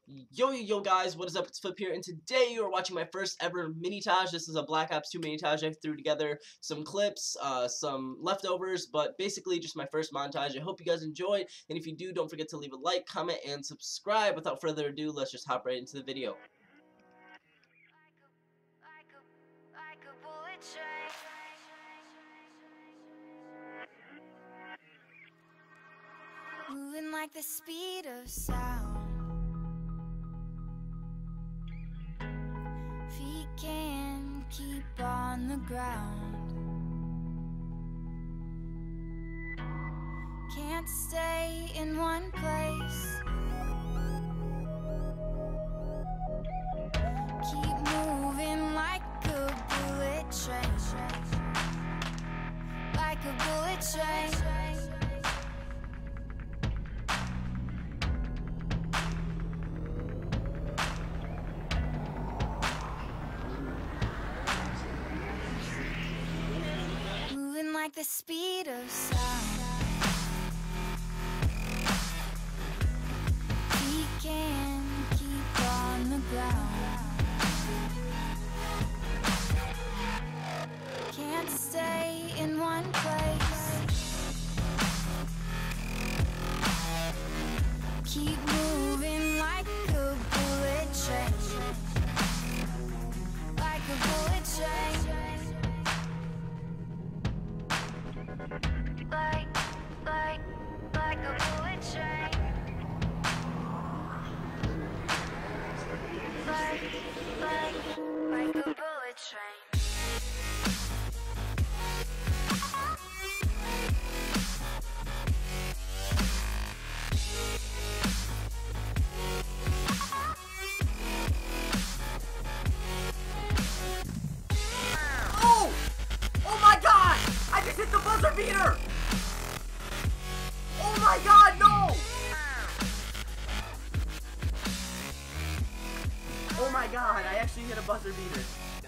Yo guys, what is up? It's Flip here, and today you are watching my first ever mini-tage. This is a Black Ops 2 mini-tage. I threw together some clips, some leftovers, but basically just my first montage. I hope you guys enjoyed, and if you do, don't forget to leave a like, comment, and subscribe. Without further ado, let's just hop right into the video. Like a bullet train. Moving like the speed of sound. Feet can't keep on the ground. Can't stay in one place. Keep moving like a bullet train. Like a bullet train. Like the speed of sound. We can keep on the ground. Can't stay in one place. Keep moving like a bullet train. Like a bullet train. Like a bullet train. Like a bullet train. Oh! Oh my god! I just hit the buzzer beater! Oh my god, no! Oh my god, I actually hit a buzzer beater.